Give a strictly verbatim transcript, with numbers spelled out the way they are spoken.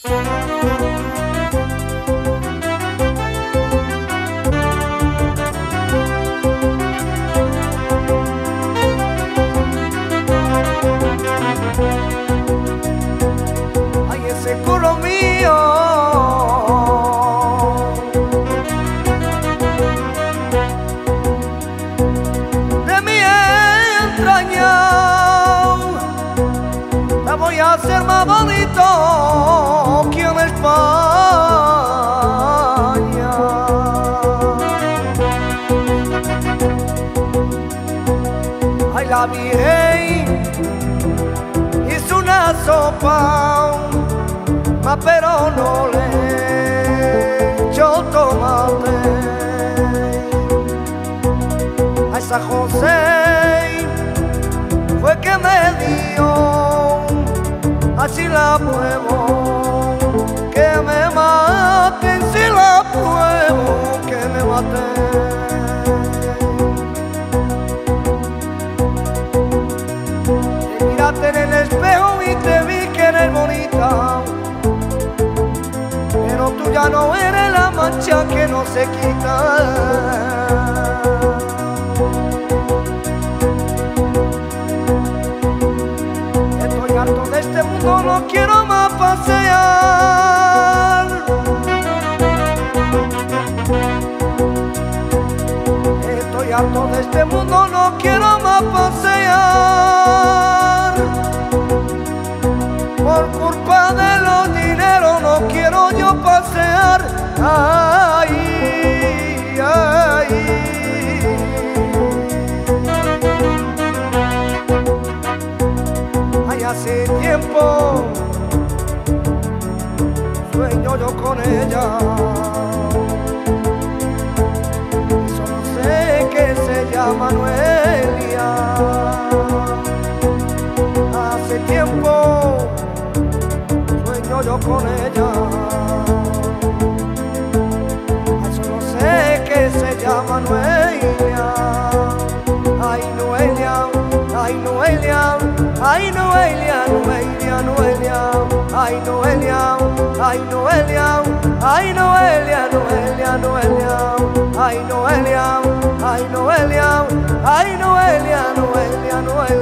Ay, ese culo mío, de mi entraña, la voy a hacer más bonito que en España. Ay, la Virgen hizo una sopa, ma pero no le echó tomate. A esa José fue que me dio, así la pruebo, que me maten, si la pruebo, que me maten. Te miraste en el espejo y te vi que eres bonita, pero tú ya no eres la mancha que no se quita. Estoy harto de este mundo, no quiero más pasear. Estoy harto de este mundo, no quiero más pasear. Por culpa de los dineros no quiero yo pasear. Ay, ay. Ay, hace tiempo sueño yo con ella, y solo sé que se llama Noelia. Hace tiempo sueño yo con ella, ay, solo sé que se llama Noelia. Ay, Noelia, ay, Noelia, ay, Noelia, Noelia, Noelia, ay, Noelia, ay, Noelia, ay, Noelia, Noelia, Noelia, ay, Noelia, ay, Noelia, ay, Noelia, Noelia, Noelia.